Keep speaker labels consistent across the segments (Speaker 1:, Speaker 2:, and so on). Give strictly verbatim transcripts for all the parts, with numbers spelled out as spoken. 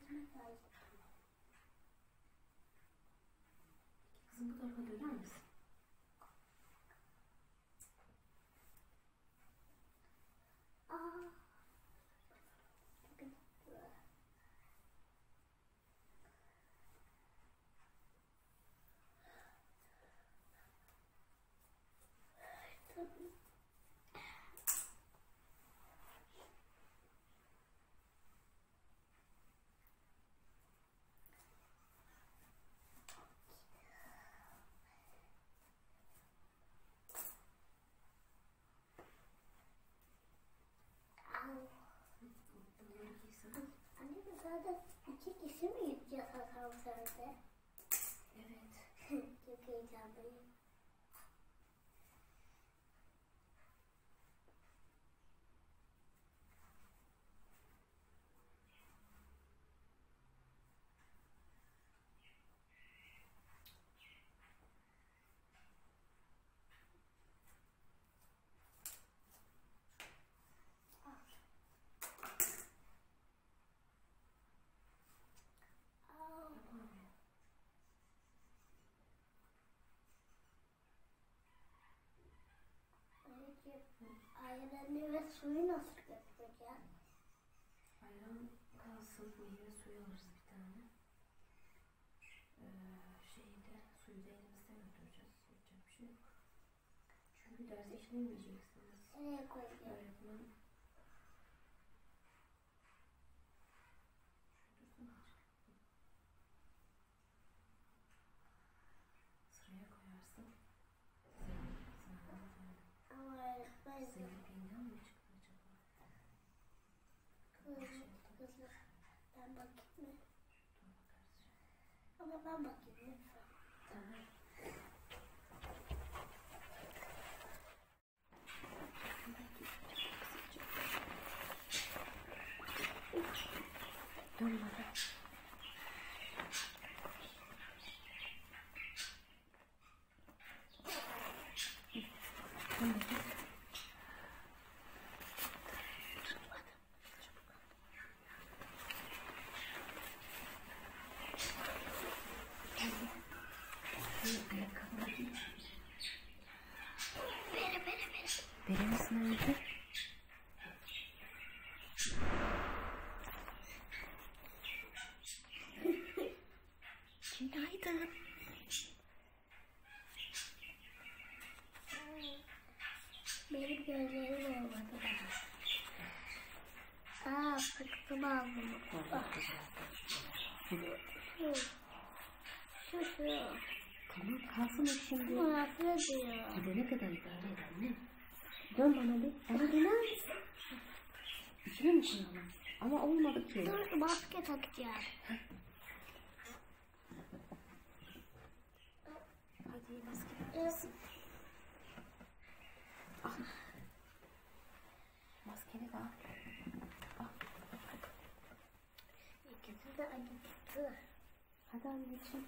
Speaker 1: Kızım bu tarafa döner misin?
Speaker 2: Anne de zaten iki kişi mi gideceğiz asansörde?
Speaker 1: Evet.
Speaker 2: Çok heyecanlıyım. Ayranı ve suyu nasıl götüreceğiz?
Speaker 1: Ayran kalsın, meyve suyu alırız bir tane. Ee, şeyi de, suyu da elimizde götüreceğiz. Yapacak bir şey yok. Çünkü ders işlemeyeceksiniz.
Speaker 2: Nereye koyacağız?
Speaker 1: Öğretmen. Sıraya koyarsın.
Speaker 2: Ama öğretmen
Speaker 1: Zeynep yeniden mi çıktı acaba?
Speaker 2: kızım, ben bakayım mı?
Speaker 1: Dur bakarız.
Speaker 2: Ama ben bakayım lütfen.
Speaker 1: Tamam. Dön bana. Beremiz nerede? Günaydın.
Speaker 2: Benim gözlerim olmadı daha. Aa, sıktım aldım. Şu şu.
Speaker 1: Tamam kalsın o şimdi.
Speaker 2: Burası diyor.
Speaker 1: Gidene kadar idare et anne. Dön bana bir. Bana döner misin? İçine mi koyalım? Ama olmadı ki.
Speaker 2: Dur, maske takacağım.
Speaker 1: Hadi maske takıyorsun. Al. Maskeni de al. Al.
Speaker 2: İkisi de acıktı.
Speaker 1: Hadi anneciğim.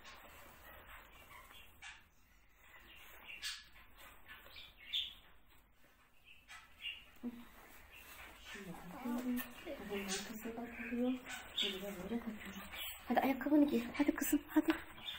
Speaker 1: Şimdi takıyorum. Bunun arkasında kalıyor. Böyle de böyle takıyorum. Hadi ayakkabını giy. Hadi kızım hadi.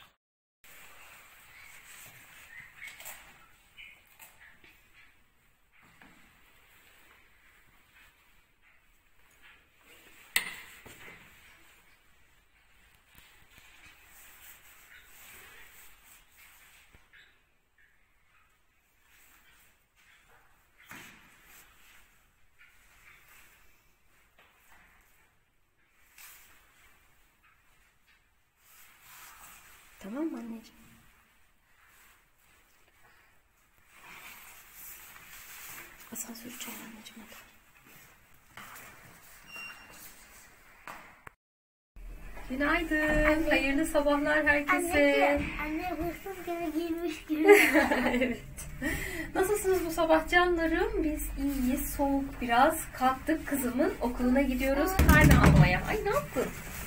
Speaker 1: Tamam mı anneciğim? Asansör çağır anneciğim hadi. Günaydın. Hayırlı sabahlar herkese.
Speaker 2: Anne, anne hırsız gibi giymiş gibi.
Speaker 1: Evet. Nasılsınız bu sabah canlarım? Biz iyiyiz. Soğuk biraz. Kalktık kızımın okuluna gidiyoruz. Karne almaya. Ay ne yaptın?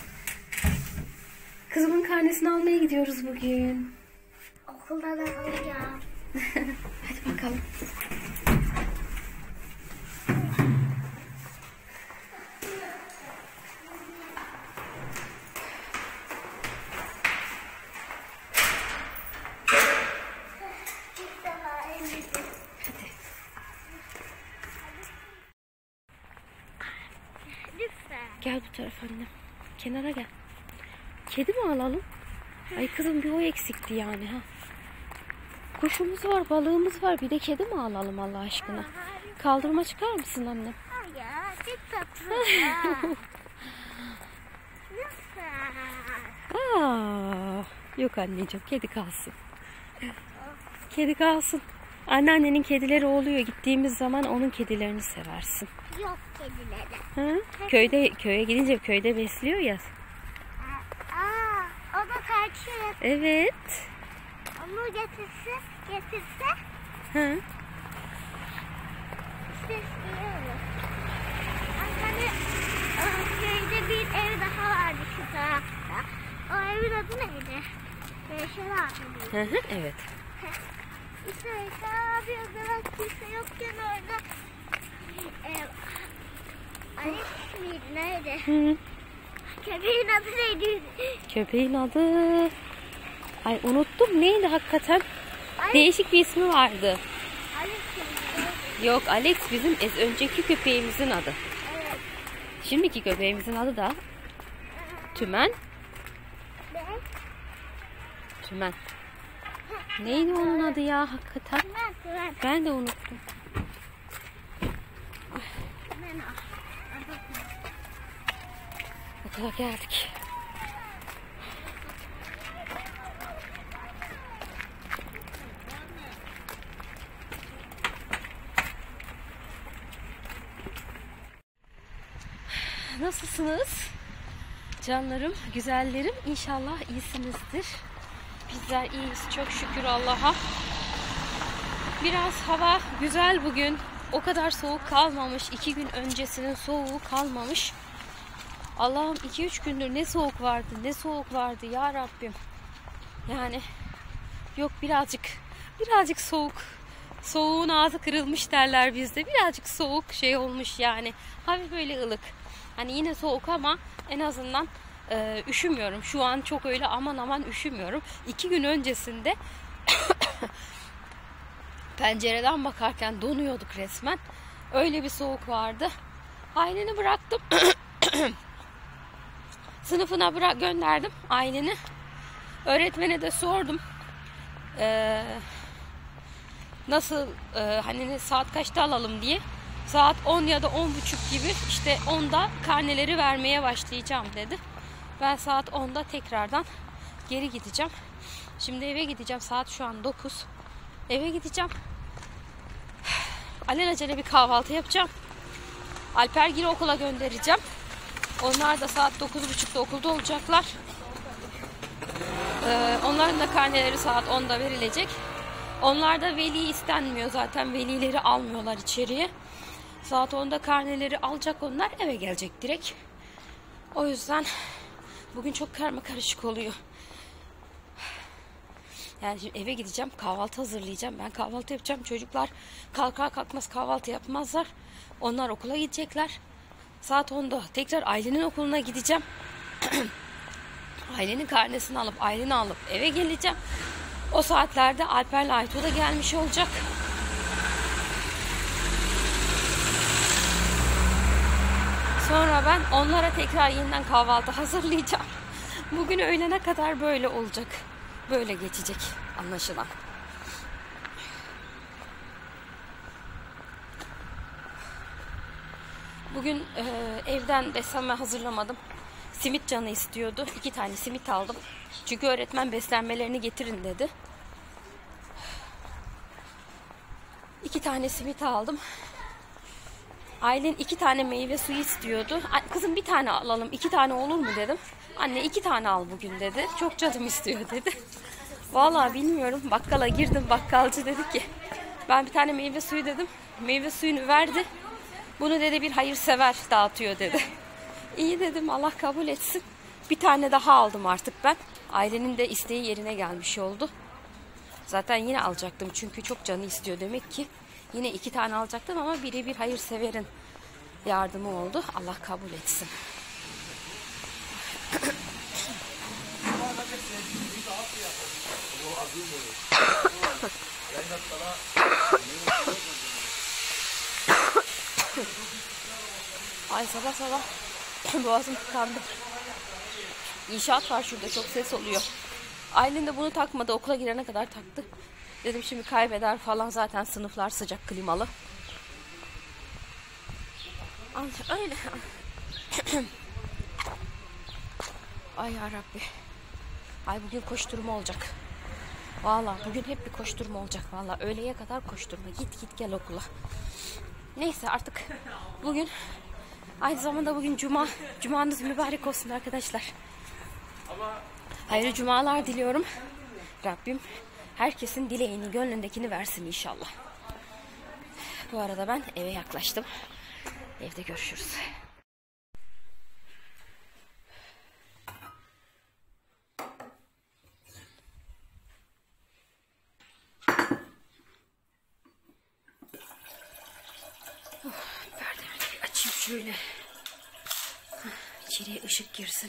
Speaker 1: Kızımın karnesini almaya gidiyoruz bugün.
Speaker 2: Okulda da alacağım.
Speaker 1: Hadi bakalım. Gel bu tarafa annem. Kenara gel. Kedi mi alalım? Ay kızım bir o eksikti yani ha. Kuşumuz var, balığımız var. Bir de kedi mi alalım Allah aşkına? Kaldırıma çıkar mısın annem?
Speaker 2: Ya çok tatlı.
Speaker 1: Aa, yok anneciğim, kedi kalsın. Kedi kalsın. Anneannenin kedileri oluyor. Gittiğimiz zaman onun kedilerini seversin.
Speaker 2: Yok kedileri.
Speaker 1: Hı? Köyde köye gidince köyde besliyor ya.
Speaker 2: Aa, o da kaçıyor.
Speaker 1: Evet.
Speaker 2: Onu getirse, getirse
Speaker 1: Hı.
Speaker 2: işte istiyoruz. Hani köyde bir ev daha vardı şu tarafta. O evin adı neydi? Beşer abi.
Speaker 1: Hı hı, evet.
Speaker 2: İşte Beşer abi o zaman kimse yokken orada ev, Alex miydi neydi?
Speaker 1: Hı.
Speaker 2: Köpeğin adı neydi?
Speaker 1: Köpeğin adı... Ay unuttum, neydi hakikaten?
Speaker 2: Alex.
Speaker 1: Değişik bir ismi vardı.
Speaker 2: Alex miydi?
Speaker 1: Yok, Alex bizim ez- önceki köpeğimizin adı.
Speaker 2: Evet.
Speaker 1: Şimdiki köpeğimizin adı da Tümen.
Speaker 2: Ne?
Speaker 1: Tümen. Neydi onun adı ya hakikaten?
Speaker 2: Tümen, tümen.
Speaker 1: Ben de unuttum.
Speaker 2: Tümen o.
Speaker 1: Okula geldik. Nasılsınız? Canlarım, güzellerim. İnşallah iyisinizdir. Bizler iyiyiz. Çok şükür Allah'a. Biraz hava güzel bugün. O kadar soğuk kalmamış. İki gün öncesinin soğuğu kalmamış. Allah'ım iki üç gündür ne soğuk vardı, ne soğuk vardı ya Rabbim. Yani yok birazcık, birazcık soğuk. Soğuğun ağzı kırılmış derler bizde. Birazcık soğuk şey olmuş yani. Hafif böyle ılık. Hani yine soğuk ama en azından e, üşümüyorum. Şu an çok öyle aman aman üşümüyorum. İki gün öncesinde pencereden bakarken donuyorduk resmen. Öyle bir soğuk vardı. Aileni bıraktım. Sınıfına bırak gönderdim aileni. Öğretmene de sordum. Ee, nasıl e, hani saat kaçta alalım diye. Saat on ya da on buçuk gibi işte onda karneleri vermeye başlayacağım dedi. Ben saat onda tekrardan geri gideceğim. Şimdi eve gideceğim. Saat şu an dokuz. Eve gideceğim. Alelacele bir kahvaltı yapacağım. Alpergil'i okula göndereceğim. Onlar da saat dokuz buçukta okulda olacaklar. Ee, onların da karneleri saat onda verilecek. Onlar da veli istenmiyor zaten. Velileri almıyorlar içeriye. Saat onda karneleri alacak onlar. Eve gelecek direkt. O yüzden bugün çok karma karışık oluyor. Yani şimdi eve gideceğim. Kahvaltı hazırlayacağım. Ben kahvaltı yapacağım. Çocuklar kalkar kalkmaz kahvaltı yapmazlar. Onlar okula gidecekler. Saat onda tekrar ailenin okuluna gideceğim. Ailenin karnesini alıp aileni alıp eve geleceğim. O saatlerde Alper'le Aytu da gelmiş olacak. Sonra ben onlara tekrar yeniden kahvaltı hazırlayacağım. Bugün öğlene kadar böyle olacak. Böyle geçecek anlaşılan. Bugün e, evden beslenme hazırlamadım. Simit canı istiyordu. İki tane simit aldım. Çünkü öğretmen beslenmelerini getirin dedi. İki tane simit aldım. Ailen iki tane meyve suyu istiyordu. Kızım bir tane alalım, iki tane olur mu dedim. Anne iki tane al bugün dedi. Çok canım istiyor dedi. Vallahi bilmiyorum. Bakkala girdim. Bakkalcı dedi ki ben bir tane meyve suyu dedim. Meyve suyunu verdi. Bunu dedi bir hayırsever dağıtıyor dedi. İyi dedim, Allah kabul etsin. Bir tane daha aldım artık ben. Ailenin de isteği yerine gelmiş oldu. Zaten yine alacaktım çünkü çok canı istiyor demek ki. Yine iki tane alacaktım ama biri bir hayırseverin yardımı oldu. Allah kabul etsin. Ay sabah sabah
Speaker 3: Boğazım tıkandı. İnşaat var şurada, çok ses oluyor. Aylin de bunu takmadı, okula girene kadar taktı. Dedim şimdi kaybeder falan, zaten sınıflar sıcak, klimalı. Öyle. Ay yarabbi. Ay bugün koşturma olacak. Vallahi bugün hep bir koşturma olacak. Vallahi öğleye kadar koşturma. Git git gel okula. Neyse artık bugün, aynı zamanda bugün cuma. Cumanız mübarek olsun arkadaşlar. Hayırlı cumalar diliyorum. Rabbim herkesin dileğini, gönlündekini versin inşallah. Bu arada ben eve yaklaştım. Evde görüşürüz. Perdeleri açayım şöyle. İçeriye ışık girsin.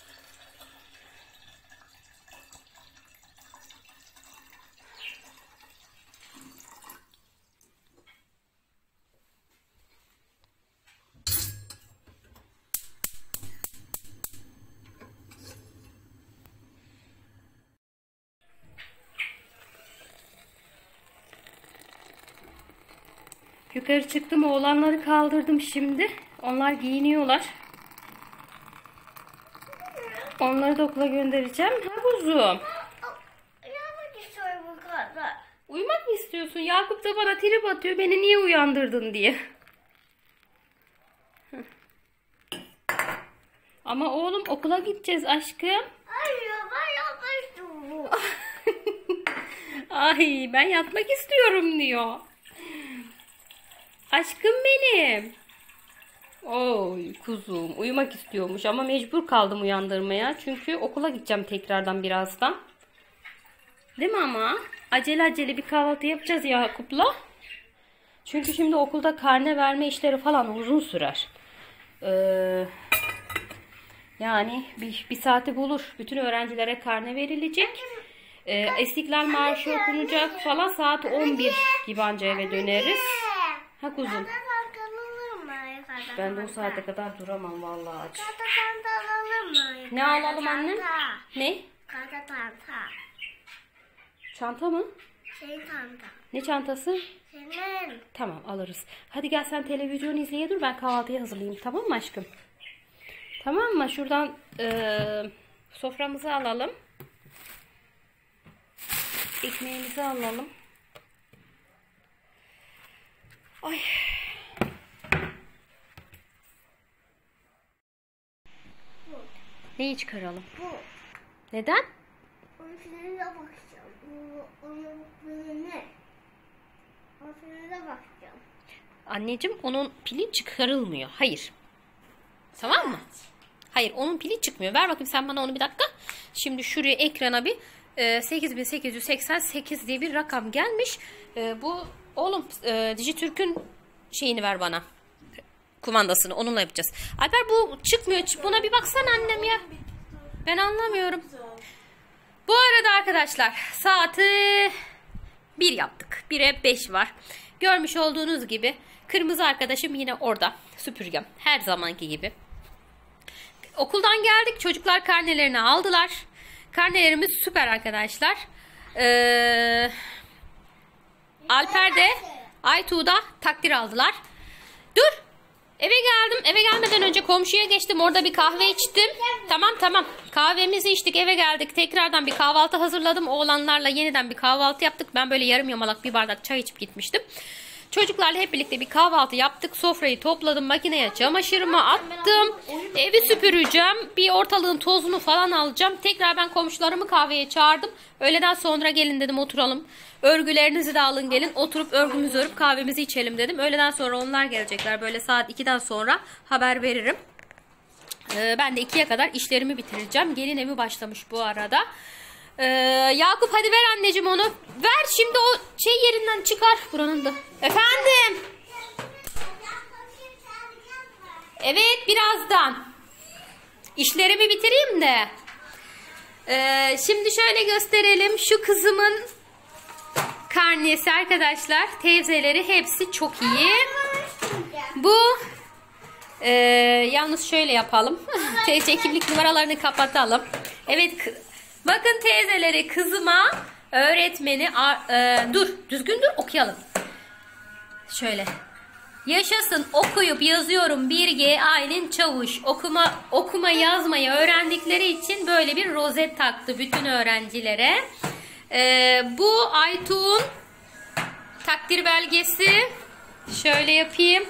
Speaker 3: Yukarı çıktım, oğlanları kaldırdım şimdi. Onlar giyiniyorlar. Onları da okula göndereceğim. Ha kuzum.
Speaker 2: Uyumak istiyorum bu kadar.
Speaker 3: Uyumak mı istiyorsun? Yakup da bana trip atıyor. Beni niye uyandırdın diye. Ama oğlum okula gideceğiz aşkım.
Speaker 2: Hayır, ben yapmak istiyorum.
Speaker 3: Ay ben yatmak istiyorum diyor. Aşkım benim. Oy kuzum, uyumak istiyormuş ama mecbur kaldım uyandırmaya. Çünkü okula gideceğim tekrardan birazdan. Değil mi ama? Acele acele bir kahvaltı yapacağız Yakup'la. Çünkü şimdi okulda karne verme işleri falan uzun sürer. Ee, yani bir, bir saati bulur. Bütün öğrencilere karne verilecek. Ee, İstiklal Marşı okunacak falan. Saat on bir gibi anca eve döneriz. Ha kuzum. Ben de o saate kadar duramam vallahi aç. Ne alalım anne? Ne?
Speaker 2: Kata tanta.
Speaker 3: Çanta mı?
Speaker 2: Şey tanta.
Speaker 3: Ne çantası?
Speaker 2: Senin.
Speaker 3: Tamam alırız. Hadi gel sen televizyon izleye dur, ben kahvaltıyı hazırlayayım, tamam mı aşkım? Tamam mı? Şuradan e, soframızı alalım. Ekmeğimizi alalım. Ay. Neyi çıkaralım?
Speaker 2: Bu.
Speaker 3: Neden?
Speaker 2: Onun filmine bakacağım. Onun filmine. Onun filmine bakacağım.
Speaker 3: Anneciğim onun pili çıkarılmıyor. Hayır. Tamam mı? Hayır, onun pili çıkmıyor. Ver bakayım sen bana onu bir dakika. Şimdi şuraya ekrana bir e, sekiz bin sekiz yüz seksen sekiz diye bir rakam gelmiş. E, bu oğlum e, Dijitürk'ün şeyini ver bana. Kumandasını onunla yapacağız. Alper bu çıkmıyor. Buna bir baksana annem ya. Ben anlamıyorum. Bu arada arkadaşlar saati bir yaptık. bire beş var. Görmüş olduğunuz gibi kırmızı arkadaşım yine orada. Süpürgem. Her zamanki gibi. Okuldan geldik. Çocuklar karnelerini aldılar. Karnelerimiz süper arkadaşlar. Ee, Alper de Aytuğ da takdir aldılar. Dur. Eve geldim. Eve gelmeden önce komşuya geçtim. Orada bir kahve içtim. Tamam tamam. Kahvemizi içtik. Eve geldik. Tekrardan bir kahvaltı hazırladım. Oğlanlarla yeniden bir kahvaltı yaptık. Ben böyle yarım yamalak bir bardak çay içip gitmiştim. Çocuklarla hep birlikte bir kahvaltı yaptık. Sofrayı topladım. Makineye çamaşırımı attım. Evi süpüreceğim. Bir ortalığın tozunu falan alacağım. Tekrar ben komşularımı kahveye çağırdım. Öğleden sonra gelin dedim, oturalım. Örgülerinizi de alın gelin. Oturup örgümüzü örüp kahvemizi içelim dedim. Öğleden sonra onlar gelecekler. Böyle saat ikiden sonra haber veririm. Ee, ben de ikiye kadar işlerimi bitireceğim. Gelin evi başlamış bu arada. Ee, Yakup hadi ver anneciğim onu. Ver şimdi o şey yerinden çıkar. Buranın da. Efendim. Evet birazdan. İşlerimi bitireyim de. Ee, şimdi şöyle gösterelim. Şu kızımın karnesi arkadaşlar. Teyzeleri hepsi çok iyi. Bu Ee, yalnız şöyle yapalım. T C kimlik numaralarını kapatalım. Evet, bakın teyzeleri, kızıma öğretmeni e, dur düzgün dur okuyalım. Şöyle. Yaşasın okuyup yazıyorum bir G Aylin Çavuş. Okuma okuma yazmayı öğrendikleri için böyle bir rozet taktı bütün öğrencilere. Ee, bu Aytuğ'un takdir belgesi. Şöyle yapayım.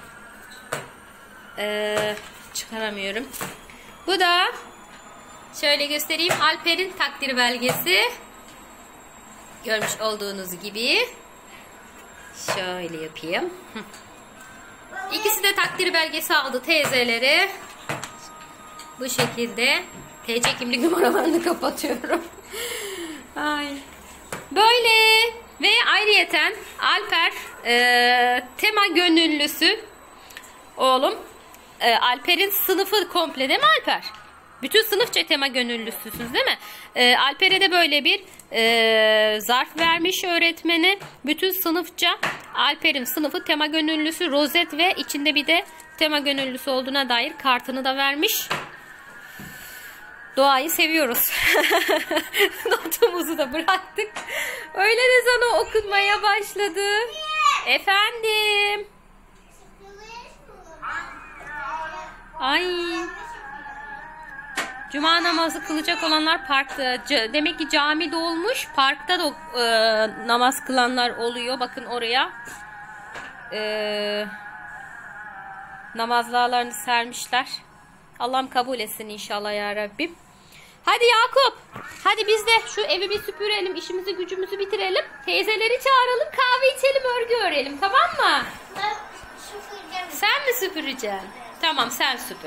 Speaker 3: Ee, çıkaramıyorum. Bu da şöyle göstereyim. Alper'in takdir belgesi. Görmüş olduğunuz gibi. Şöyle yapayım. İkisi de takdir belgesi aldı teyzeleri. Bu şekilde T C kimlik numaralarını kapatıyorum. Ay. Böyle ve ayrıyeten Alper e, tema gönüllüsü oğlum. E, Alper'in sınıfı komple değil mi Alper? Bütün sınıfça tema gönüllüsüsünüz değil mi? E, Alper'e de böyle bir e, zarf vermiş öğretmeni. Bütün sınıfça Alper'in sınıfı tema gönüllüsü rozet ve içinde bir de tema gönüllüsü olduğuna dair kartını da vermiş. Doğayı seviyoruz. Notumuzu da bıraktık. Öğlen ezanı okunmaya başladı. Efendim. Ay. Cuma namazı kılacak olanlar parkta. Demek ki cami dolmuş. Parkta da e, namaz kılanlar oluyor. Bakın oraya. E, namazlarını sermişler. Allah'ım kabul etsin inşallah ya Rabbim. Hadi Yakup. Hadi biz de şu evi bir süpürelim. İşimizi gücümüzü bitirelim. Teyzeleri çağıralım. Kahve içelim. Örgü örelim. Tamam mı?
Speaker 2: Ben süpüreceğim.
Speaker 3: Sen mi süpüreceksin? Tamam sen süpür.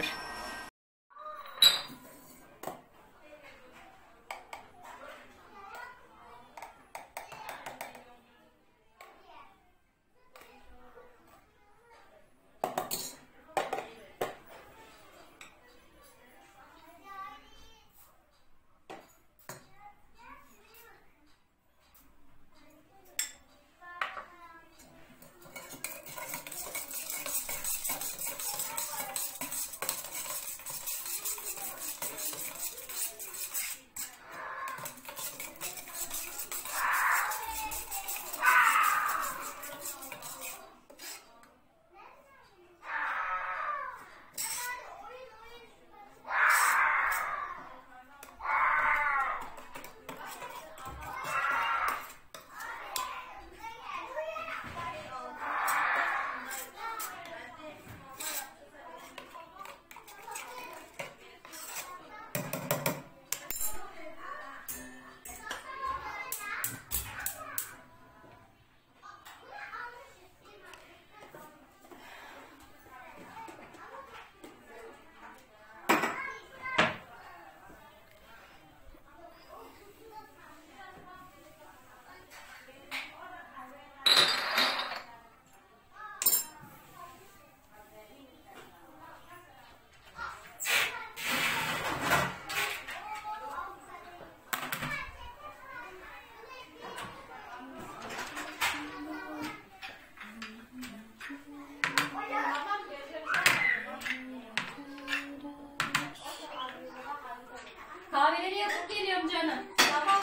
Speaker 3: Kahveleri yapıp geliyorum canım. Tamam.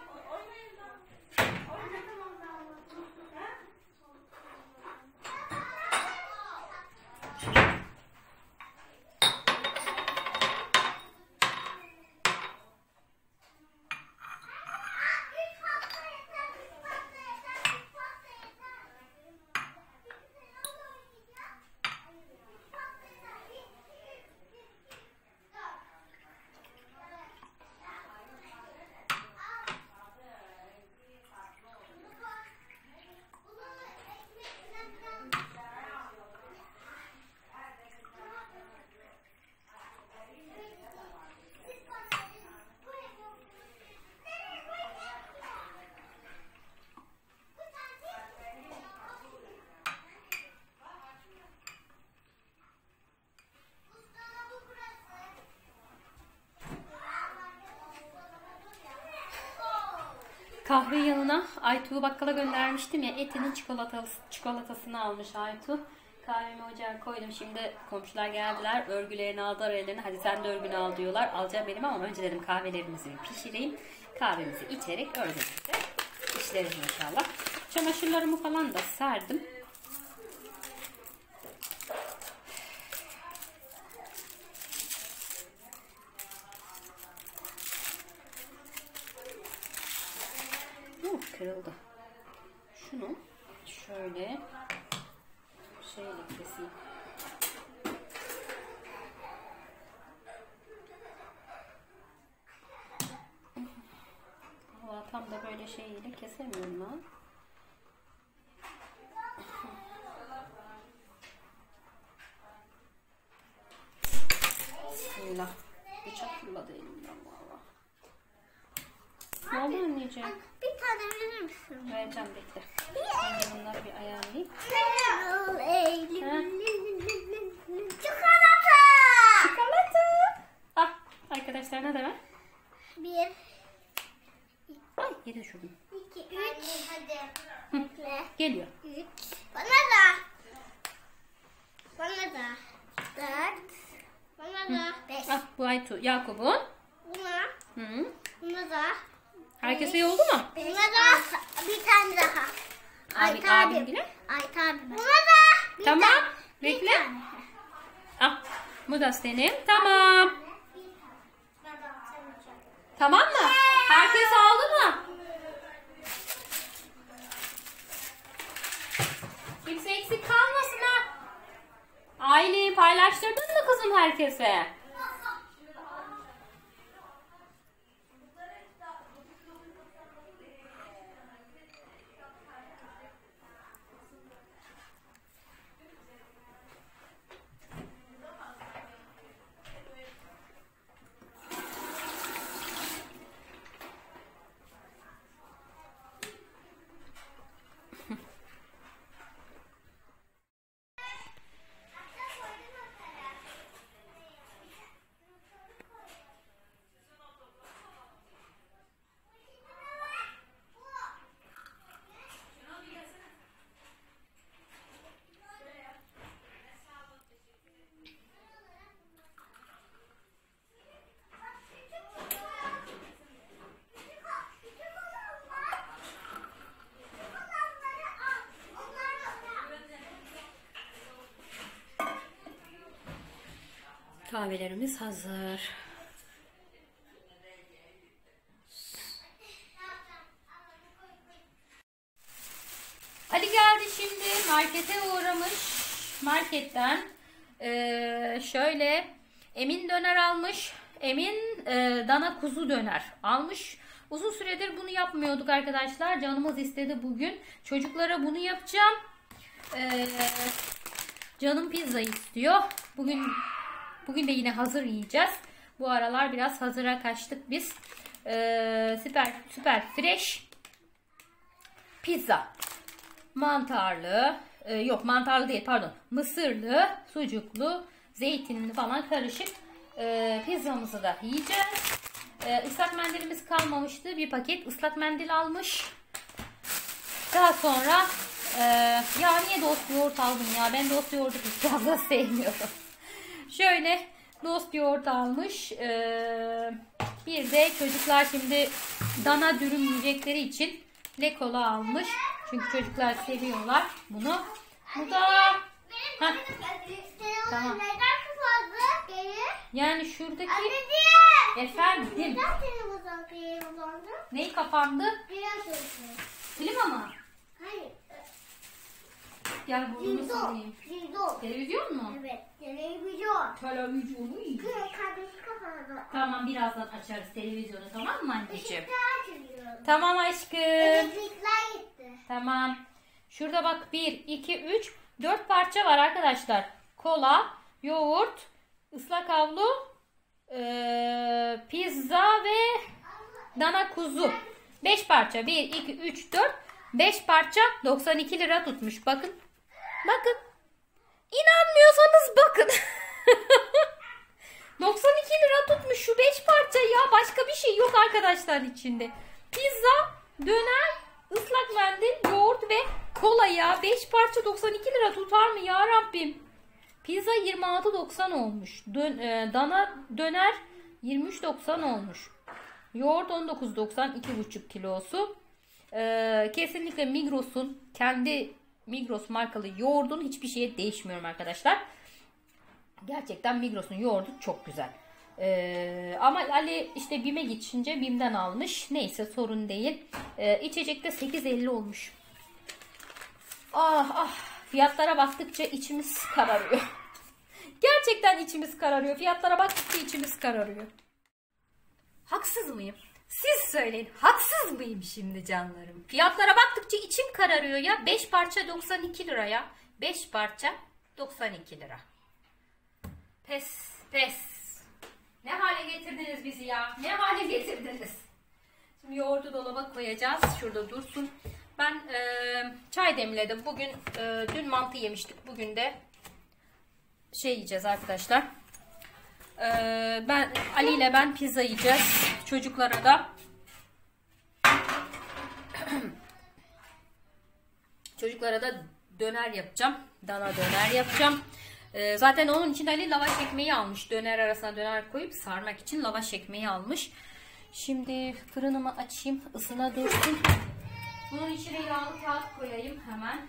Speaker 3: Kahve yanına Aytuğ'u bakkala göndermiştim ya, etinin çikolatası, çikolatasını almış Aytuğ. kahvemi ocağa koydum. Şimdi komşular geldiler. Örgülerini aldılar ellerine. Hadi sen de örgünü al diyorlar. Alacağım benim ama önce dedim kahvelerimizi bir pişireyim. Kahvemizi içerek örgümüzü işleriz inşallah. Çamaşırlarımı falan da serdim. Uh, kırıldı. Şunu şöyle şeyle keseyim. Valla tam da böyle şeyle kesemiyorum lan. Bismillah. Bıçak fırladı elimden valla. Ne oldu anneciğim?
Speaker 2: Bir tane verir misin?
Speaker 3: Vereceğim bekle. Ben bunları bir ayarlayayım.
Speaker 2: Çikolata.
Speaker 3: Çikolata. Ah arkadaşlarına da ver.
Speaker 2: Bir,
Speaker 3: Ay yere düşürdüm.
Speaker 2: iki, üç. Hadi. Bekle.
Speaker 3: Geliyor.
Speaker 2: Üç. Bana da. Bana da. Dört. Bana da. Beş.
Speaker 3: Ah bu Aytu Yakup'un.
Speaker 2: Buna.
Speaker 3: Hı.
Speaker 2: Buna da.
Speaker 3: Herkese iyi oldu mu?
Speaker 2: Buna da. Bir tane daha.
Speaker 3: Abi,
Speaker 2: Ayt
Speaker 3: abim
Speaker 2: abim.
Speaker 3: bile.
Speaker 2: Ayt abim. Buna da. Bir
Speaker 3: Tamam.
Speaker 2: tane. Bir
Speaker 3: Bekle.
Speaker 2: tane.
Speaker 3: Ah bu da senin. Tamam. Tamam mı? Herkes aldı mı? Kimse eksik kalmasın ha. Aileyi paylaştırdın mı kızım herkese? Kahvelerimiz hazır. Ali geldi şimdi. Markete uğramış. Marketten eee, şöyle Emin döner almış. Emin eee, dana kuzu döner almış. Uzun süredir bunu yapmıyorduk arkadaşlar. Canımız istedi bugün. Çocuklara bunu yapacağım. Eee, canım pizza istiyor. Bugün Bugün de yine hazır yiyeceğiz. Bu aralar biraz hazıra kaçtık biz. Ee, süper süper fresh pizza. Mantarlı, e, yok mantarlı değil pardon. Mısırlı, sucuklu, zeytinli falan karışık e, pizzamızı da yiyeceğiz. E, ıslak mendilimiz kalmamıştı. Bir paket ıslak mendil almış. Daha sonra e, ya niye dost yoğurt aldım ya? Ben dost yoğurdu hiç fazla sevmiyorum. Şöyle dost yoğurt almış. Ee, bir de çocuklar şimdi dana dürüm yiyecekleri için le kola almış. Çünkü çocuklar seviyorlar bunu. Bu da Heh. Tamam. Yani şuradaki efendim neyi kapandı? Klima mı?
Speaker 2: Hayır.
Speaker 3: Gel bunu sorayım.
Speaker 2: Televizyon.
Speaker 3: Televizyon mu?
Speaker 2: Evet. Televizyon.
Speaker 3: Televizyonu iyi.
Speaker 2: Kardeşi kapalı.
Speaker 3: Tamam birazdan açarız televizyonu tamam mı anneciğim?
Speaker 2: Işıklar açılıyor.
Speaker 3: Tamam aşkım.
Speaker 2: Elektrikler gitti.
Speaker 3: Tamam. Şurada bak bir, iki, üç, dört parça var arkadaşlar. Kola, yoğurt, ıslak havlu, ee, pizza ve dana kuzu. beş parça. bir, iki, üç, dört, beş parça doksan iki lira tutmuş. Bakın. Bakın. İnanmıyorsanız bakın. doksan iki lira tutmuş şu beş parça ya. Başka bir şey yok arkadaşlar içinde. Pizza, döner, ıslak mendil, yoğurt ve Kola ya. beş parça doksan iki lira tutar mı ya Rabbim? Pizza yirmi altı doksan olmuş. Dön, e, dana döner yirmi üç doksan olmuş. Yoğurt on dokuz doksan iki buçuk kilosu. E, kesinlikle Migros'un kendi Migros markalı yoğurdun hiçbir şeye değişmiyorum arkadaşlar. Gerçekten Migros'un yoğurdu çok güzel. Ee, ama Ali işte BİM'e geçince BİM'den almış. Neyse sorun değil. Ee, içecekte sekiz elli olmuş. Ah ah, fiyatlara baktıkça içimiz kararıyor. Gerçekten içimiz kararıyor. Fiyatlara baktıkça içimiz kararıyor. Haksız mıyım? Siz söyleyin. Haksız mıyım şimdi canlarım? Fiyatlara baktıkça içim kararıyor ya. beş parça doksan iki lira ya. beş parça doksan iki lira. Pes pes. Ne hale getirdiniz bizi ya? Ne hale getirdiniz? Şimdi yoğurdu dolaba koyacağız. Şurada dursun. Ben e, çay demledim. Bugün e, dün mantı yemiştik. Bugün de şey yiyeceğiz arkadaşlar. E, ben Ali ile ben pizza yiyeceğiz. Çocuklara da çocuklara da döner yapacağım. Dana döner yapacağım. E, zaten onun için Ali lavaş ekmeği almış. Döner arasına döner koyup sarmak için lavaş ekmeği almış. Şimdi fırınımı açayım. Isına dursun. Bunun içine yağlı kağıt koyayım hemen.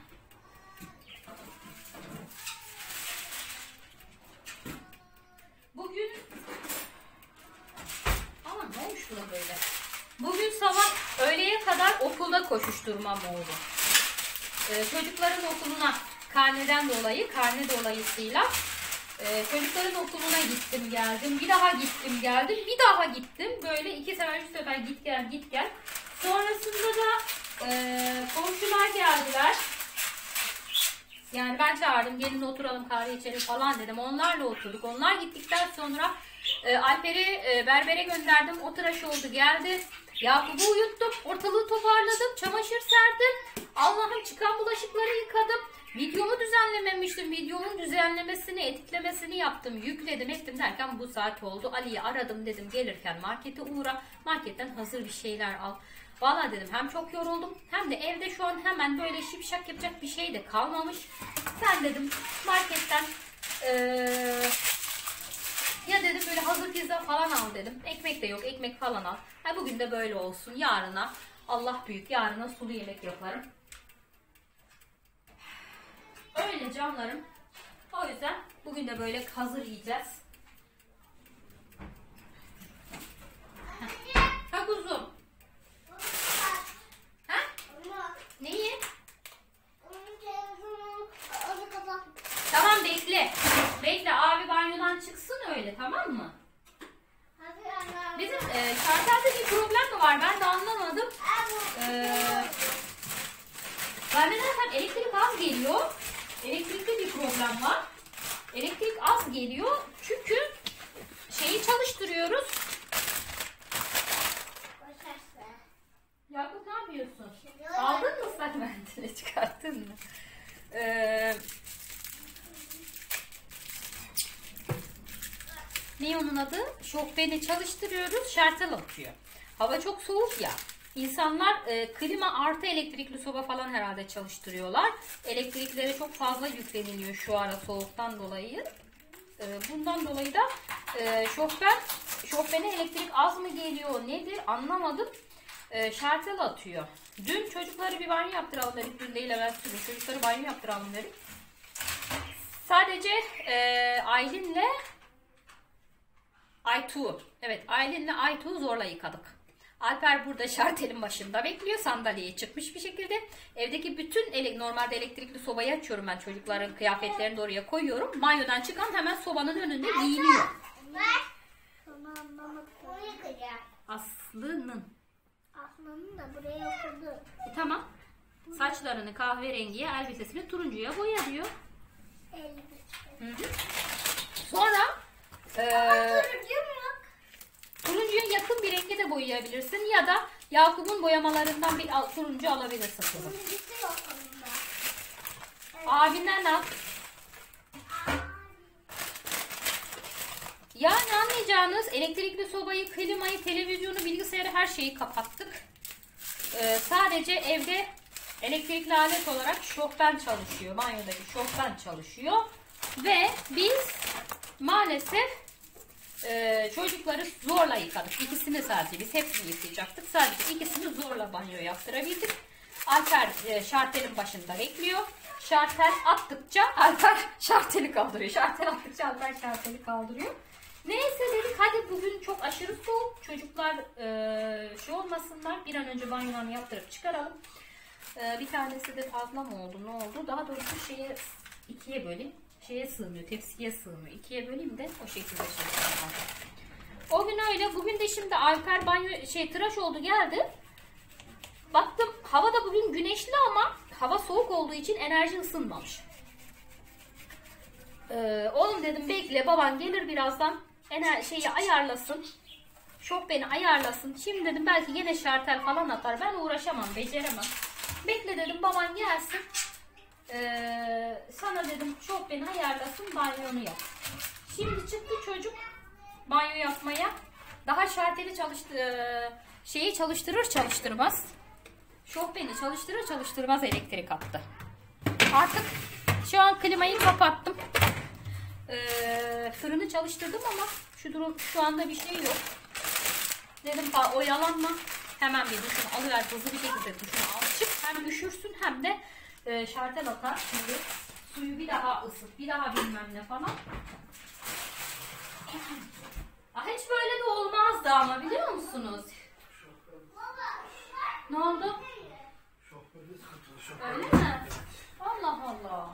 Speaker 3: Bugün ama ne olmuş buna böyle? Bugün sabah öğleye kadar okulda koşuşturmam oldu. Ee, çocukların okuluna karneden dolayı, karne dolayısıyla e, çocukların okuluna gittim geldim. Bir daha gittim geldim. Bir daha gittim. Böyle iki sefer üç sefer git gel git gel. Sonrasında da e, komşular geldiler. Yani ben çağırdım. Gelin oturalım kahve içelim falan dedim. Onlarla oturduk. Onlar gittikten sonra e, Alper'i e, berbere gönderdim. O tıraş oldu geldi. Yakup'u uyuttum. Ortalığı toparladım. Çamaşır serdim. Allah'ım çıkan bulaşıkları yıkadım. Videomu düzenlememiştim. Videomun düzenlemesini, editlemesini yaptım. Yükledim ettim derken bu saat oldu. Ali'yi aradım dedim gelirken markete uğra. Marketten hazır bir şeyler al. Vallahi dedim hem çok yoruldum hem de evde şu an hemen böyle şipşak yapacak bir şey de kalmamış. Sen dedim marketten ee, ya dedim böyle hazır pizza falan al dedim. Ekmek de yok, ekmek falan al. Ha, bugün de böyle olsun. Yarına Allah büyük, yarına sulu yemek yaparım. Öyle canlarım. O yüzden bugün de böyle hazır yiyeceğiz. Ha kuzum. Ha? Neyi? Tamam bekle. Bekle abi banyodan çıksın öyle tamam mı? Bizim e, şartelde bir problem mi var? Ben de anlamadım. Ee, ben de zaten elektrik az geliyor. Elektrikte bir problem var. Elektrik az geliyor. Çünkü şeyi çalıştırıyoruz. Yakup ne yapıyorsun? Aldın mı ıslak mendili çıkarttın mı? Ee, ne onun adı? Şofbeni çalıştırıyoruz. Şartel atıyor. Hava çok soğuk ya. İnsanlar e, klima artı elektrikli soba falan herhalde çalıştırıyorlar. Elektriklere çok fazla yükleniliyor şu ara soğuktan dolayı. E, bundan dolayı da e, şofben, şofbene elektrik az mı geliyor nedir anlamadım. E, şartel atıyor. Dün çocukları bir banyo yaptıralım dedik. Dün değil evvel sürü. Çocukları banyo yaptıralım dedik. Sadece e, Aylin'le Aytuğ. Evet Aylin'le Aytuğ'u zorla yıkadık. Alper burada şartelin başında bekliyor. Sandalyeye çıkmış bir şekilde. Evdeki bütün ele normalde elektrikli sobayı açıyorum ben. Çocukların kıyafetlerini de oraya koyuyorum. Banyodan çıkan hemen sobanın önünde giyiniyor. Aslı'nın.
Speaker 2: Aslı'nın da buraya okudu.
Speaker 3: E, tamam. Saçlarını kahverengiye, elbisesini turuncuya boya diyor. Hı hı. Sonra eee turuncuya yakın bir renkle de boyayabilirsin ya da Yakup'un boyamalarından bir turuncu alabilirsin kızım. Abinden al. Yani anlayacağınız elektrikli sobayı, klimayı, televizyonu, bilgisayarı her şeyi kapattık. Ee, sadece evde Elektrikli alet olarak şofben çalışıyor. Banyodaki şofben çalışıyor. Ve biz maalesef e, çocukları zorla yıkadık. İkisini sadece. Biz hepsini yıkayacaktık. Sadece ikisini zorla banyo yaptırabildik. Alper e, şartelin başında bekliyor. Şartel attıkça Alper şarteli kaldırıyor. Şartel attıkça Alper şarteli kaldırıyor. Neyse dedik hadi bugün çok aşırı soğuk. Çocuklar e, şey olmasınlar. Bir an önce banyolarını yaptırıp çıkaralım. E, bir tanesi de fazla mı oldu ne oldu? Daha doğrusu şeye ikiye böleyim. Şeye sığmıyor. Tepsiye sığmıyor. İkiye böleyim de o şekilde şey yapalım. O gün öyle. Bugün de şimdi Alper banyo şey tıraş oldu geldi. Baktım hava da bugün güneşli ama hava soğuk olduğu için enerji ısınmamış. Ee, oğlum dedim bekle baban gelir birazdan ener şeyi ayarlasın. Şofbeni ayarlasın. Şimdi dedim belki yine şartel falan atar. Ben uğraşamam, beceremem. Bekle dedim baban gelsin. Ee, sana dedim şofbeni ayarlasın, banyonu yap. Şimdi çıktı çocuk banyo yapmaya. Daha şarteli çalıştı şeyi çalıştırır çalıştırmaz. Şofbeni çalıştırır çalıştırmaz elektrik attı. Artık şu an klimayı kapattım. Ee, fırını çalıştırdım ama şu durum şu anda bir şey yok. Dedim oyalanma. Hemen bir duşunu alıver, hızlı bir şekilde duşunu al çık. Hem üşürsün hem de e, şartel atar. Şimdi suyu bir daha ısıt, bir daha bilmem ne falan. Hiç böyle de olmazdı ama biliyor musunuz? Ne oldu? Öyle mi? Allah Allah.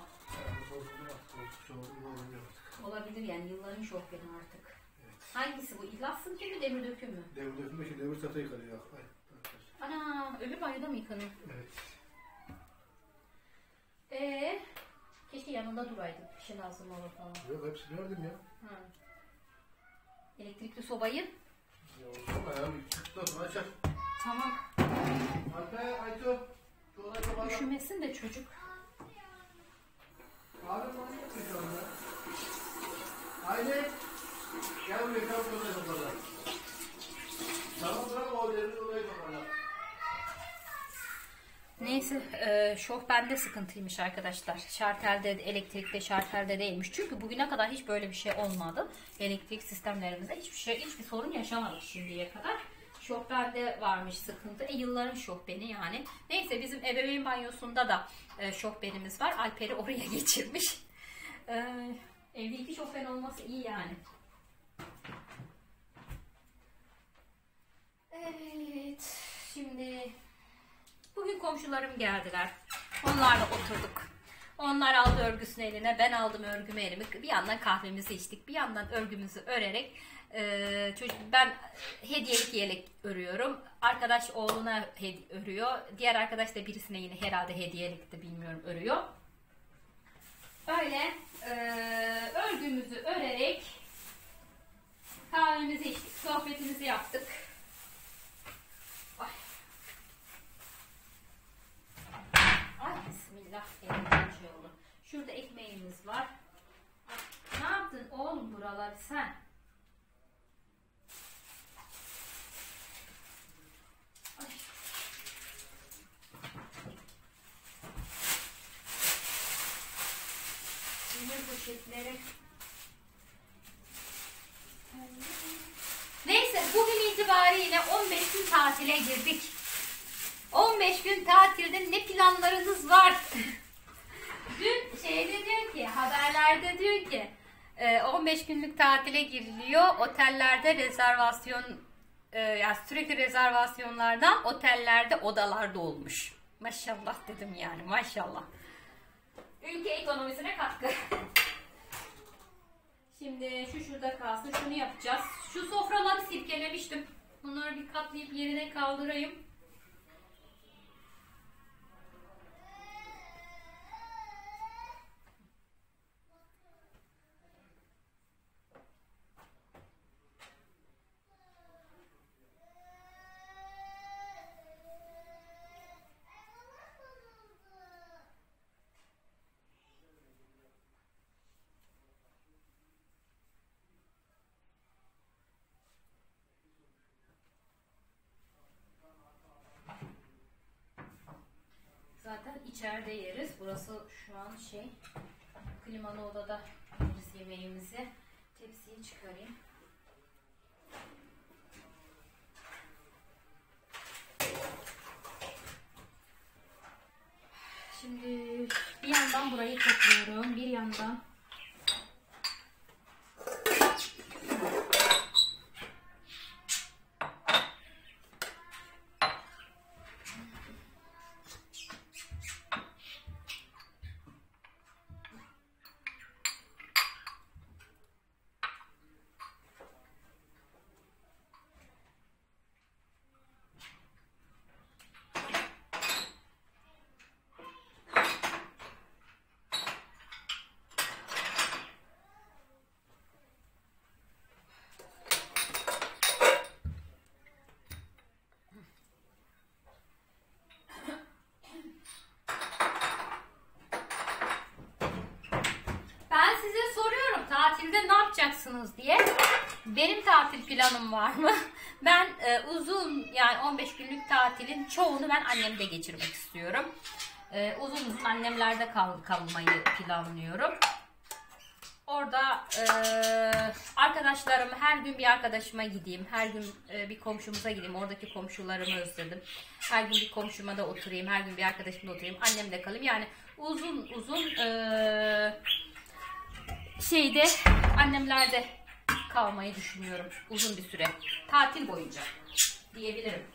Speaker 3: Olabilir yani yılların şofbeni artık. Evet. Hangisi bu? İhlas Sınkı mı demir döküm mü?
Speaker 4: Demir döküm mü ki demir çatı yıkanıyor.
Speaker 3: Ana öbür banyoda mı yıkanıyor?
Speaker 4: Evet.
Speaker 3: Eee keşke yanında duraydık. Bir şey lazım olur falan.
Speaker 4: Yok hepsini gördüm ya.
Speaker 3: Ha. Elektrikli sobayı.
Speaker 4: Ya olsun ayağım çıktı sonra açar.
Speaker 3: Tamam.
Speaker 4: Alper, Aytu.
Speaker 3: Üşümesin de çocuk.
Speaker 4: Abi bana yapıyor şu anda. Haydi. Gel buraya kalk olayı kapalı. Tamam bırak o devrin olayı kapalı.
Speaker 3: Neyse e, şofbende sıkıntıymış arkadaşlar. Şartelde, elektrikte şartelde değilmiş. Çünkü bugüne kadar hiç böyle bir şey olmadı. Elektrik sistemlerimizde hiçbir şey, hiçbir sorun yaşamadık şimdiye kadar. Şofbende varmış sıkıntı. E, yılların şofbeni yani. Neyse bizim ebeveyn banyosunda da e, şofbenimiz var. Alper'i oraya geçirmiş. E, evde iki şofben olması iyi yani. Evet. Şimdi bugün komşularım geldiler. Onlarla oturduk. Onlar aldı örgüsünü eline, ben aldım örgümü elime. Bir yandan kahvemizi içtik, bir yandan örgümüzü örerek e, çocuk ben hediyelik yelek örüyorum. Arkadaş oğluna örüyor. Diğer arkadaş da birisine yine herhalde hediyelik de bilmiyorum örüyor. Öyle e, örgümüzü örerek kahvemizi içtik, sohbetimizi yaptık. Ay. Ay bismillah, elimden şey oldu. Şurada ekmeğimiz var. Ne yaptın oğlum buraları sen? Ay. Yine poşetleri. Neyse bugün itibariyle on beş gün tatile girdik. on beş gün tatilde ne planlarınız var? Dün şeyde diyor ki, haberlerde diyor ki on beş günlük tatile giriliyor. Otellerde rezervasyon e, yani sürekli rezervasyonlardan otellerde odalar dolmuş. Maşallah dedim yani maşallah. Ülke ekonomisine katkı. Şimdi şu şurada kalsın. Şunu yapacağız. Şu sofraları silkelemiştim. Bunları bir katlayıp yerine kaldırayım. içeride yeriz. Burası şu an şey, klimalı odada yeriz yemeğimizi. Tepsiyi çıkarayım. Şimdi bir yandan burayı topluyorum, bir yandan tatilde ne yapacaksınız diye. Benim tatil planım var mı? Ben e, uzun yani on beş günlük tatilin çoğunu ben annemde geçirmek istiyorum. E, uzun uzun annemlerde kal kalmayı planlıyorum. Orada e, arkadaşlarım, her gün bir arkadaşıma gideyim, her gün e, bir komşumuza gideyim, oradaki komşularımı özledim. Her gün bir komşuma da oturayım, her gün bir arkadaşımla oturayım, annemle kalayım. Yani uzun uzun e, şeyde annemlerde kalmayı düşünüyorum uzun bir süre. Tatil boyunca diyebilirim.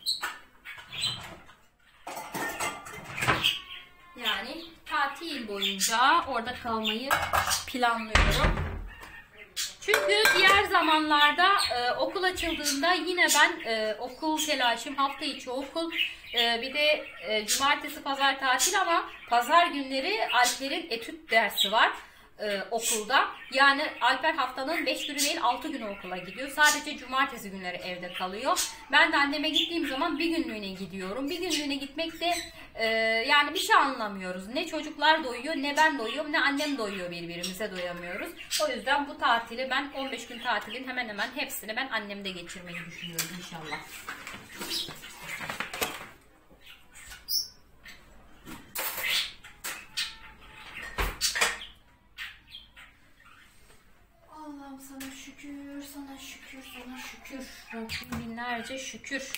Speaker 3: Yani tatil boyunca orada kalmayı planlıyorum. Çünkü diğer zamanlarda e, okul açıldığında yine ben e, okul telaşım, hafta içi okul, e, bir de e, cumartesi pazar tatil ama pazar günleri Alper'in etüt dersi var. Ee, okulda. Yani Alper haftanın beş günü değil altı günü okula gidiyor. Sadece cumartesi günleri evde kalıyor. Ben de anneme gittiğim zaman bir günlüğüne gidiyorum. Bir günlüğüne gitmek de e, yani bir şey anlamıyoruz. Ne çocuklar doyuyor, ne ben doyuyorum, ne annem doyuyor, birbirimize doyamıyoruz. O yüzden bu tatili ben on beş gün tatilin hemen hemen hepsini ben annemde geçirmeyi düşünüyorum inşallah. Allah'ım sana şükür, sana şükür, sana şükür. Rabbim binlerce şükür.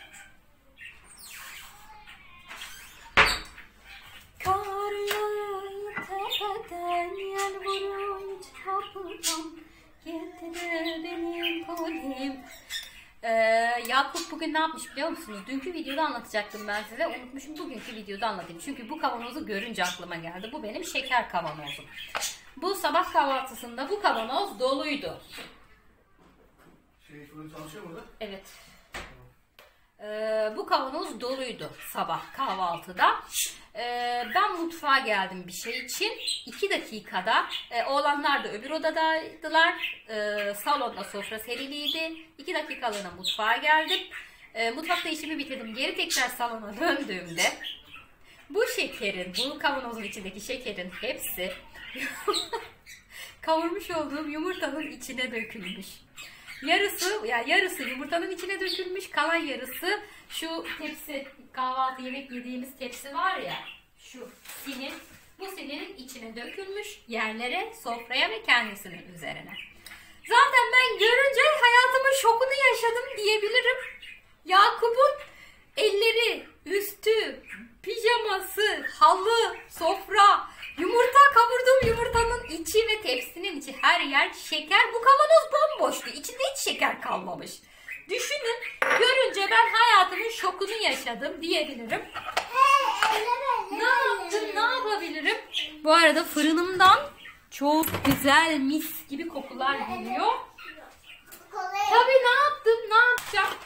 Speaker 3: Kar yağıyor tepeden, yel vuruyor çapıdan. Getir benim polim. Ee, Yakup bugün ne yapmış biliyor musunuz? Dünkü videoda anlatacaktım ben size. Unutmuşum, bugünkü videoda anlatayım. Çünkü bu kavanozu görünce aklıma geldi. Bu benim şeker kavanozum. Bu sabah kahvaltısında bu kavanoz doluydu.
Speaker 4: Şey, fırın çalışıyor mu burada?
Speaker 3: Evet. Ee, bu kavanoz doluydu sabah kahvaltıda. Ee, ben mutfağa geldim bir şey için. iki dakikada e, oğlanlar da öbür odadaydılar. Ee, salonda sofra seriliydi. iki dakikalığına mutfağa geldim. Ee, mutfakta işimi bitirdim. Geri tekrar salona döndüğümde bu şekerin, bu kavanozun içindeki şekerin hepsi kavurmuş olduğum yumurtanın içine dökülmüş. Yarısı, ya yani yarısı yumurtanın içine dökülmüş, kalan yarısı şu tepsi, kahvaltı yemek yediğimiz tepsi var ya, şu sinin, bu sinin içine dökülmüş yerlere, sofraya ve kendisinin üzerine. Zaten ben görünce hayatımın şokunu yaşadım diyebilirim. Yakup'un elleri, üstü, pijaması, halı, sofra, yumurta, kavurduğum yumurtanın içi ve tepsinin içi, her yer şeker. Bu kavanoz bomboştu. İçinde hiç şeker kalmamış. Düşünün, görünce ben hayatımın şokunu yaşadım diyebilirim. Ne yaptım, ne yapabilirim? Bu arada fırınımdan çok güzel mis gibi kokular geliyor. Tabii ne yaptım, ne yapacağım?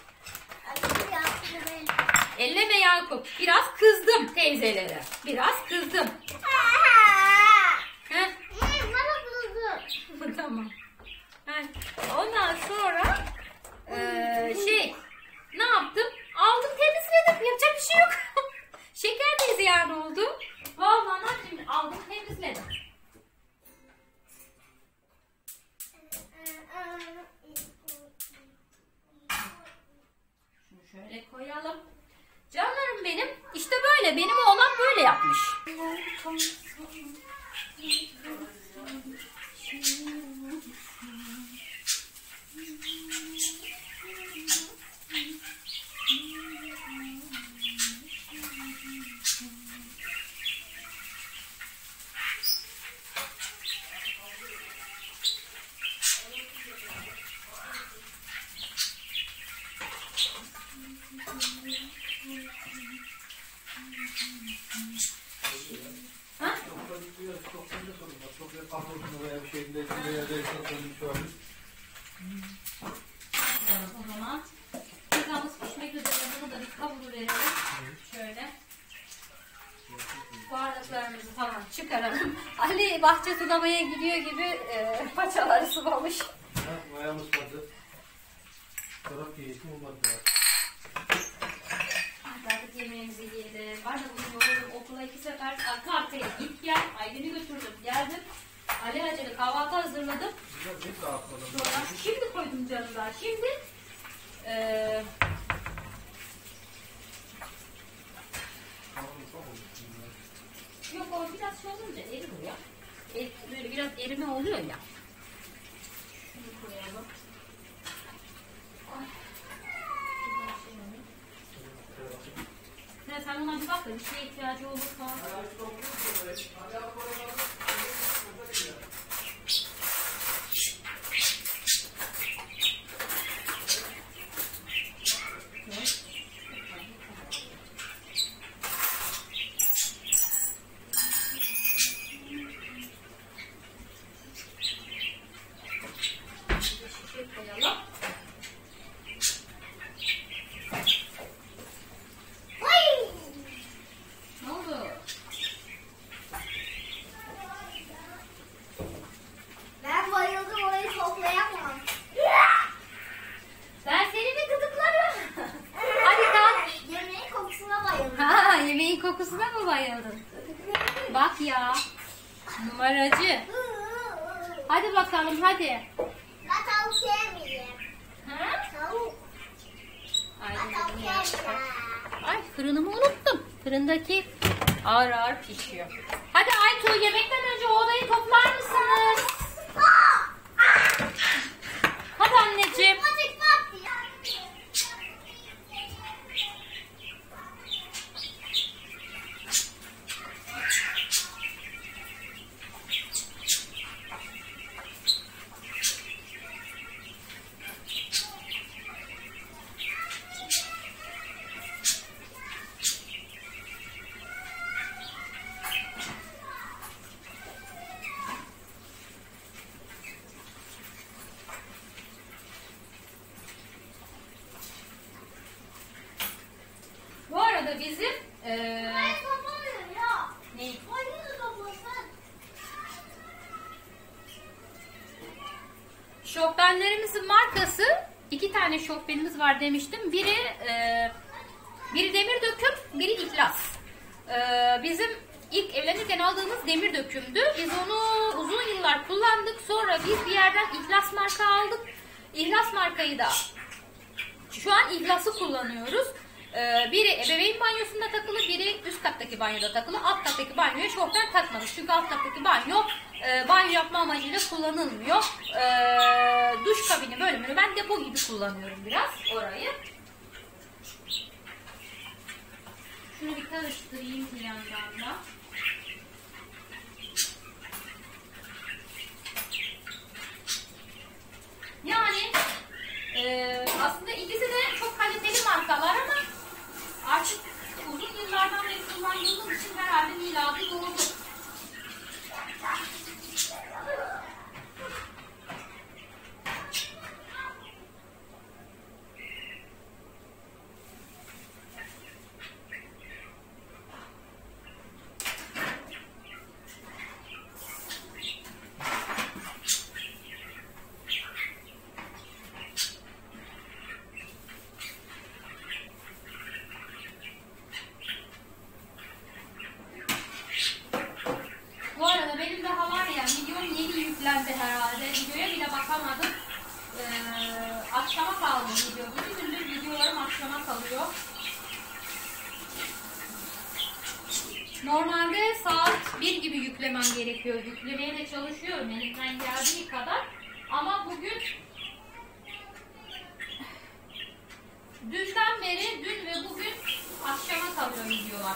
Speaker 3: Elleme Yakup. Biraz kızdım teyzelere. Biraz kızdım. Heh. Tamam. Heh. Ondan sonra ee, şey ne yaptım? Aldım temizledim. Yapacak bir şey yok. Şeker de ziyan oldu. Vallahi şimdi aldım temizledim. Şunu şöyle koyalım. Canlarım benim. İşte böyle. Benim oğlan böyle yapmış. O zaman pilavımız pişmek üzere, bunu da bir kavuruverelim. Şöyle. Bardaklarımızı falan çıkaralım. Ali bahçe sulamaya gidiyor gibi e, paçaları sıvamış.
Speaker 4: Ha, ayağımız vardı. Taraf keyifli olmadı.
Speaker 3: Artık yemeğimizi yiyelim. Ben de bugün yoruldum. Okula iki sefer arka arkaya git gel. Aydın'ı götürdüm. Geldim. Ali acele kahvaltı hazırladım. Sonra şimdi koydum canımlar. Şimdi eee yok o biraz şey olunca eriyor ya. Er, böyle biraz erime oluyor ya. Şunu koyalım. Ay. Sen, sen ona bir bak da bir şeye ihtiyacı olursa.
Speaker 2: Ben bayıldım, orayı toplayamam.
Speaker 3: Ben seni mi gıdıklarım? Hadi kalk.
Speaker 2: Yemeğin kokusuna bayıldım.
Speaker 3: Ha, yemeğin kokusuna mı bayıldın? Bak ya. Numaracı. Hadi bakalım hadi.
Speaker 2: Ben tavuk yemeyeyim.
Speaker 3: Ha?
Speaker 2: Tavuk.
Speaker 3: Ay,
Speaker 2: Ben tavuk
Speaker 3: dedim ya.
Speaker 2: yemeyeyim.
Speaker 3: Ay fırınımı unuttum. Fırındaki ağır ağır pişiyor. Hadi Aytu yemekten önce o odayı toplar mısınız? Hadi anneciğim.
Speaker 2: Azıcık bak ya.
Speaker 3: Bu arada bizim eee
Speaker 2: Ben toplamıyorum ya.
Speaker 3: ne?
Speaker 2: Oyunu da toplasın.
Speaker 3: Şofbenlerimizin markası, iki tane şofbenimiz var demiştim. Biri e, biri demir döküm, biri ihlas. E, bizim ilk evlenirken aldığımız demir dökümdü. Biz onu uzun yıllar kullandık. Sonra biz bir yerden ihlas marka aldık. İhlas markayı da şu an ihlası kullanıyoruz. E, biri ebeveyn banyosunda takılı, biri üst kattaki banyoda takılı. Alt kattaki banyoya şofben takmadık. Çünkü alt kattaki banyo e, banyo yapma amacıyla kullanılmıyor. E, duş kabini bölümünü ben depo gibi kullanıyorum biraz orayı. Şunu bir karıştırayım bir yandan da. Yani e, aslında ikisi de çok kaliteli markalar ama artık uzun yıllardan beri kullandığım için herhalde miladı doğdu. Normalde saat bir gibi yüklemem gerekiyor. Yüklemeye de çalışıyorum elimden geldiği kadar. Ama bugün dünden beri, dün ve bugün akşama kalıyor videolar.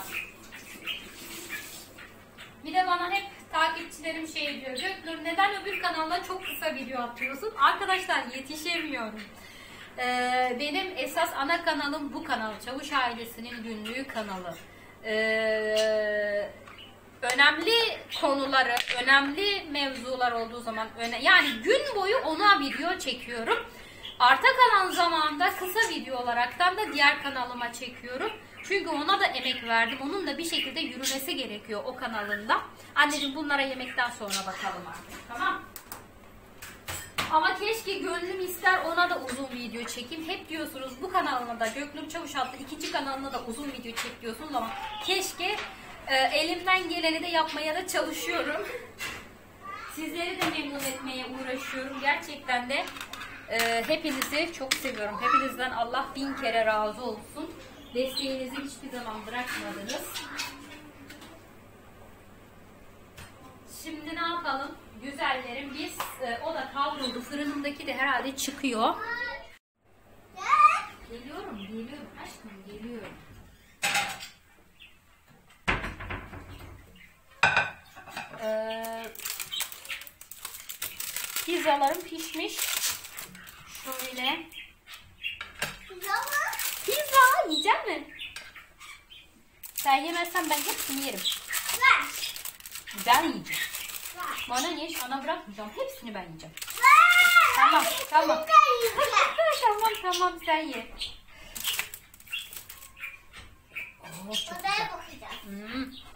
Speaker 3: Bir de bana hep takipçilerim şey diyor. Göknur neden öbür kanalda çok kısa video atıyorsun? Arkadaşlar yetişemiyorum. Ee, benim esas ana kanalım bu kanal. Çavuş Ailesi'nin günlüğü kanalı. Ee, önemli konuları, önemli mevzular olduğu zaman, öne, yani gün boyu ona video çekiyorum. Arta kalan zamanda kısa video olaraktan da diğer kanalıma çekiyorum. Çünkü ona da emek verdim. Onun da bir şekilde yürümesi gerekiyor o kanalında. Anneciğim bunlara yemekten sonra bakalım artık. Tamam. Ama keşke gönlüm ister ona da uzun video çekeyim. Hep diyorsunuz bu kanalına da Göknur Çavuş adlı ikinci kanalına da uzun video çek diyorsunuz ama keşke e, elimden geleni de yapmaya da çalışıyorum. Sizleri de memnun etmeye uğraşıyorum. Gerçekten de e, hepinizi çok seviyorum. Hepinizden Allah bin kere razı olsun. Desteğinizi hiçbir zaman bırakmadınız. Şimdi ne yapalım? Güzellerim biz e, o da kavruldu. Fırınımdaki de herhalde çıkıyor. Geliyorum, geliyorum. Aşkım geliyorum. Ee, pizzalarım pişmiş. Şöyle.
Speaker 2: Pizza mı?
Speaker 3: Pizza yiyecek mi? Sen yemezsen ben hepsini yerim.
Speaker 2: Ver.
Speaker 3: Ben yiyeceğim.
Speaker 2: Ver.
Speaker 3: Bana niye sana bırakmayacağım. Hepsini ben yiyeceğim.
Speaker 2: Ver.
Speaker 3: Tamam, tamam.
Speaker 2: Tamam.
Speaker 3: tamam, tamam sen ye. Oh, çok
Speaker 2: Odaya
Speaker 3: güzel.
Speaker 2: bakacağız.
Speaker 3: Hmm.